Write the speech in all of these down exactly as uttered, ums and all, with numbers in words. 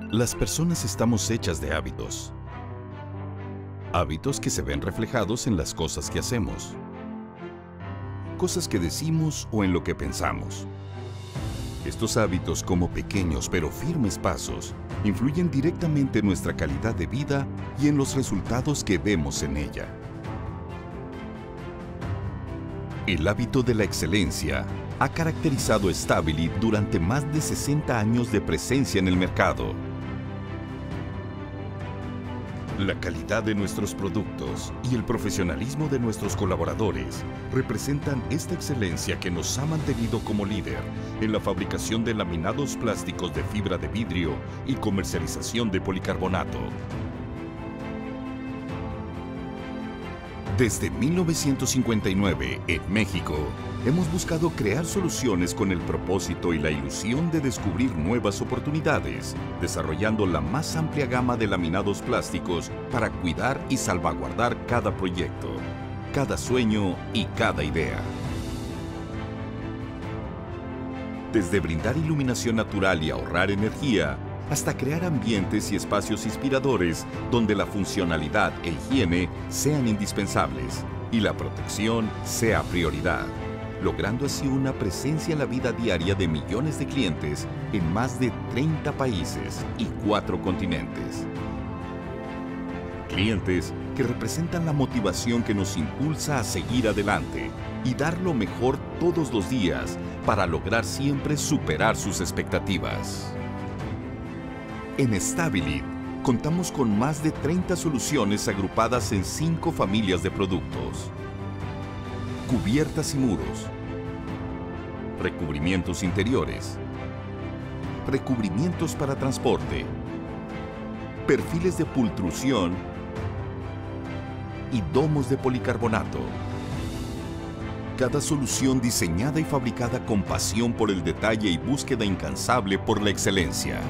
Las personas estamos hechas de hábitos. Hábitos que se ven reflejados en las cosas que hacemos, cosas que decimos o en lo que pensamos. Estos hábitos, como pequeños pero firmes pasos, influyen directamente en nuestra calidad de vida y en los resultados que vemos en ella. El hábito de la excelencia ha caracterizado a Stabilit durante más de sesenta años de presencia en el mercado. La calidad de nuestros productos y el profesionalismo de nuestros colaboradores representan esta excelencia que nos ha mantenido como líder en la fabricación de laminados plásticos de fibra de vidrio y comercialización de policarbonato. Desde mil novecientos cincuenta y nueve, en México, hemos buscado crear soluciones con el propósito y la ilusión de descubrir nuevas oportunidades, desarrollando la más amplia gama de laminados plásticos para cuidar y salvaguardar cada proyecto, cada sueño y cada idea. Desde brindar iluminación natural y ahorrar energía, hasta crear ambientes y espacios inspiradores donde la funcionalidad e higiene sean indispensables y la protección sea prioridad, logrando así una presencia en la vida diaria de millones de clientes en más de treinta países y cuatro continentes. Clientes que representan la motivación que nos impulsa a seguir adelante y dar lo mejor todos los días para lograr siempre superar sus expectativas. En Stabilit contamos con más de treinta soluciones agrupadas en cinco familias de productos: cubiertas y muros, recubrimientos interiores, recubrimientos para transporte, perfiles de pultrusión y domos de policarbonato. Cada solución diseñada y fabricada con pasión por el detalle y búsqueda incansable por la excelencia.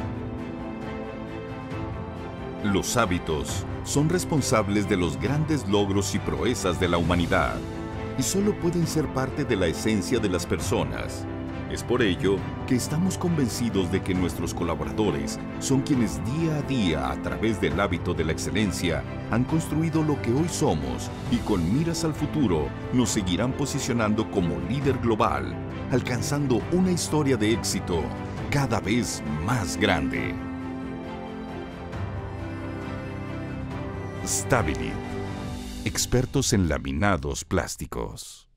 Los hábitos son responsables de los grandes logros y proezas de la humanidad y solo pueden ser parte de la esencia de las personas. Es por ello que estamos convencidos de que nuestros colaboradores son quienes día a día, a través del hábito de la excelencia, han construido lo que hoy somos y con miras al futuro nos seguirán posicionando como líder global, alcanzando una historia de éxito cada vez más grande. Stabilit, expertos en laminados plásticos.